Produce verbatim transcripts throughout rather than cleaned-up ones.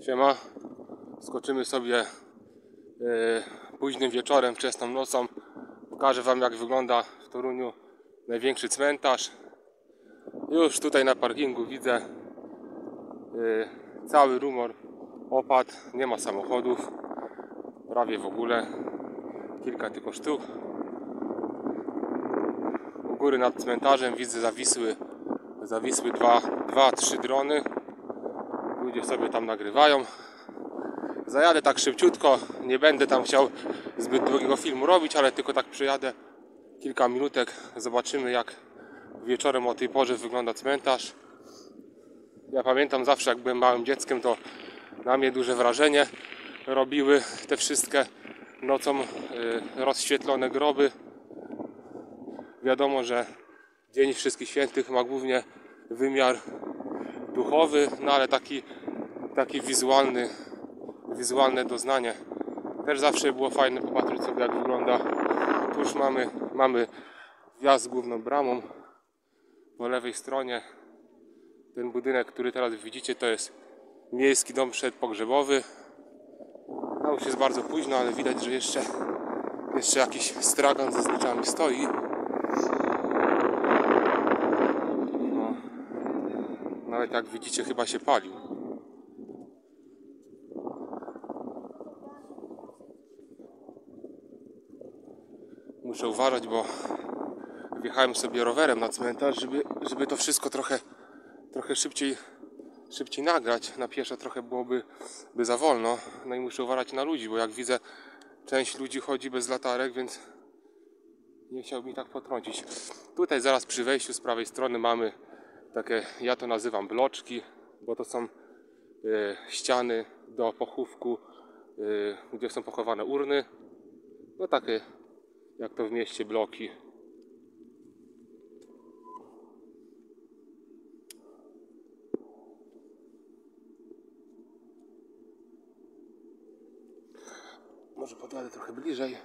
Siema, skoczymy sobie e, późnym wieczorem, wczesną nocą. Pokażę wam, jak wygląda w Toruniu największy cmentarz. Już tutaj na parkingu widzę e, cały rumor opadł, nie ma samochodów prawie w ogóle, kilka tylko sztuk. U góry nad cmentarzem widzę zawisły zawisły dwa, dwa, trzy drony. Ludzie sobie tam nagrywają. Zajadę tak szybciutko, nie będę tam chciał zbyt długiego filmu robić, ale tylko tak przyjadę kilka minutek, zobaczymy, jak wieczorem o tej porze wygląda cmentarz. Ja pamiętam zawsze, jak byłem małym dzieckiem, to na mnie duże wrażenie robiły te wszystkie nocą rozświetlone groby. Wiadomo, że Dzień Wszystkich Świętych ma głównie wymiar duchowy, no ale taki, taki wizualny, wizualne doznanie też zawsze było fajne popatrzeć sobie, jak wygląda. Tu już mamy, mamy wjazd główną bramą. Po lewej stronie ten budynek, który teraz widzicie, to jest miejski dom przedpogrzebowy. No już jest bardzo późno, ale widać, że jeszcze, jeszcze jakiś stragan ze zniczami stoi. No, nawet jak widzicie, chyba się palił. Muszę uważać, bo wjechałem sobie rowerem na cmentarz, żeby, żeby to wszystko trochę, trochę szybciej, szybciej nagrać. Na pieszo trochę byłoby by za wolno. No i muszę uważać na ludzi, bo jak widzę, część ludzi chodzi bez latarek, więc nie chciałbym mi tak potrącić. Tutaj zaraz przy wejściu z prawej strony mamy takie, ja to nazywam bloczki, bo to są e, ściany do pochówku, e, gdzie są pochowane urny. No takie, jak to w mieście, bloki. Może podjadę trochę bliżej.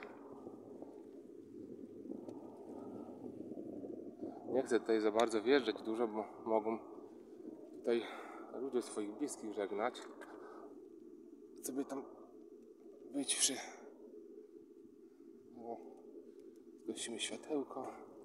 Nie chcę tutaj za bardzo wjeżdżać dużo, bo mogą tutaj ludzie swoich bliskich żegnać. Chcę by tam być przy... No, zgasimy światełko.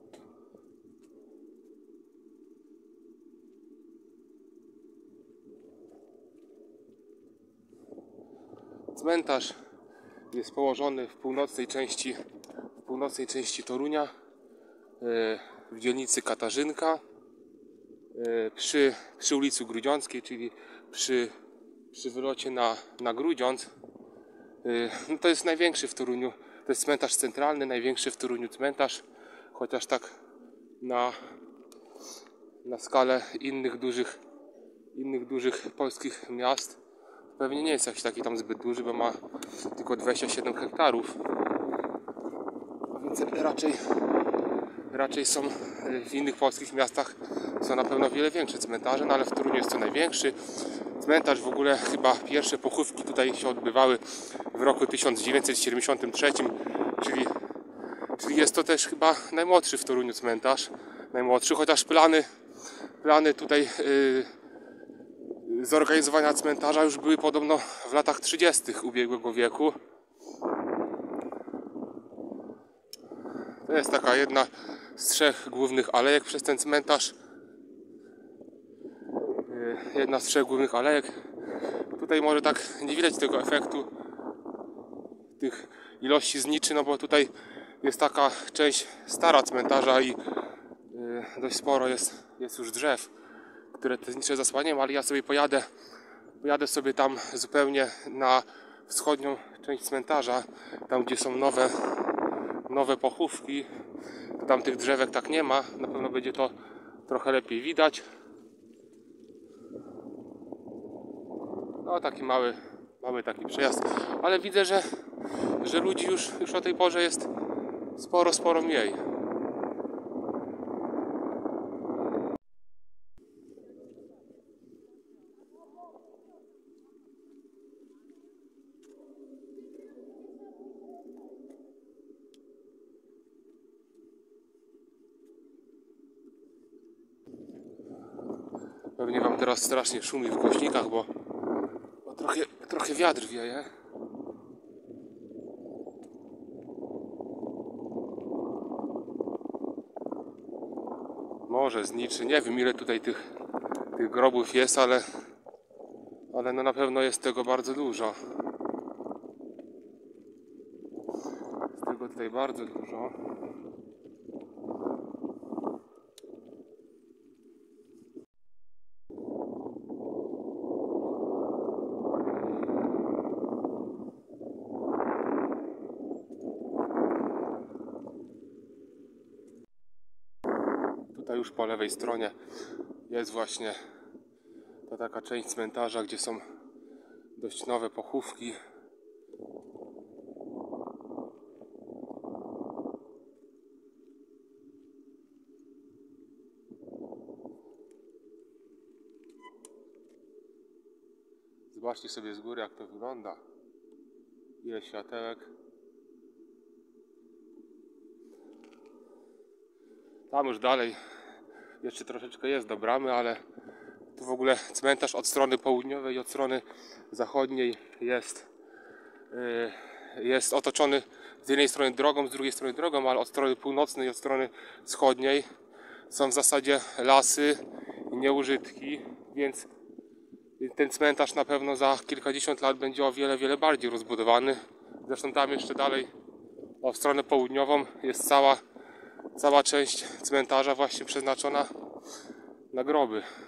Cmentarz jest położony w północnej części, w północnej części Torunia, w dzielnicy Katarzynka, przy, przy ulicy Grudziąckiej, czyli przy, przy wylocie na, na Grudziądz. No to jest największy w Toruniu, to jest cmentarz centralny, największy w Toruniu cmentarz, chociaż tak na, na skalę innych dużych, innych dużych polskich miast pewnie nie jest jakiś taki tam zbyt duży, bo ma tylko dwadzieścia siedem hektarów. A więc raczej, raczej są w innych polskich miastach są na pewno wiele większe cmentarze, no ale w Toruniu jest to największy. Cmentarz w ogóle chyba pierwsze pochówki tutaj się odbywały w roku tysiąc dziewięćset siedemdziesiątym trzecim, czyli, czyli jest to też chyba najmłodszy w Toruniu cmentarz. Najmłodszy, chociaż plany, plany tutaj yy, zorganizowania cmentarza już były podobno w latach trzydziestych ubiegłego wieku. To jest taka jedna z trzech głównych alejek przez ten cmentarz. Jedna z trzech głównych alejek. Tutaj może tak nie widać tego efektu tych ilości zniczy, no bo tutaj jest taka część stara cmentarza i dość sporo jest, jest już drzew, które te znicze zasłaniają, ale ja sobie pojadę, pojadę sobie tam zupełnie na wschodnią część cmentarza, tam gdzie są nowe, nowe pochówki. Tam tych drzewek tak nie ma, na pewno będzie to trochę lepiej widać. No taki mały, mały taki przejazd, ale widzę, że, że ludzi już, już o tej porze jest sporo, sporo mniej. Pewnie wam teraz strasznie szumi w głośnikach, bo, bo trochę trochę, trochę wiatr wieje. Może zniczy, nie wiem ile tutaj tych, tych grobów jest, ale, ale no na pewno jest tego bardzo dużo. Jest tego tutaj bardzo dużo. Tutaj już po lewej stronie jest właśnie ta taka część cmentarza, gdzie są dość nowe pochówki. Zobaczcie sobie z góry, jak to wygląda. Ile światełek. Tam już dalej jeszcze troszeczkę jest do bramy, ale tu w ogóle cmentarz od strony południowej i od strony zachodniej jest, yy, jest otoczony z jednej strony drogą, z drugiej strony drogą, ale od strony północnej i od strony wschodniej są w zasadzie lasy i nieużytki, więc ten cmentarz na pewno za kilkadziesiąt lat będzie o wiele, wiele bardziej rozbudowany. Zresztą tam jeszcze dalej, o w stronę południową, jest cała, cała część cmentarza właśnie przeznaczona na groby.